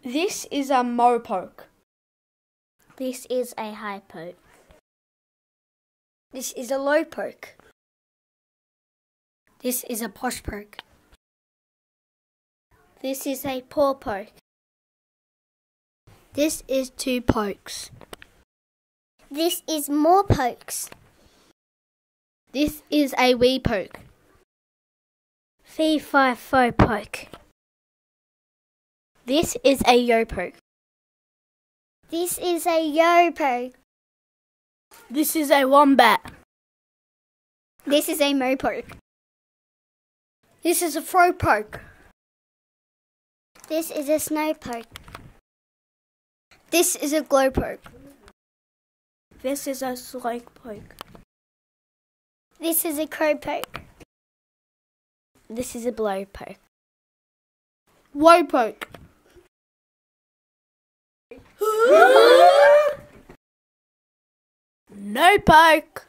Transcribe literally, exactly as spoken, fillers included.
This is a Mopoke. This is a high poke. This is a low poke. This is a posh poke. This is a poor poke. This is two pokes. This is more pokes. This is a wee poke. Fee fi fo poke. This is a yo poke. This is a yo poke. This is a wombat. This is a mo poke. This is a fro poke. This is a snow poke. This is a glow poke. This is a slake poke. This is a crow poke. This is a blow poke. Woe poke. No poke.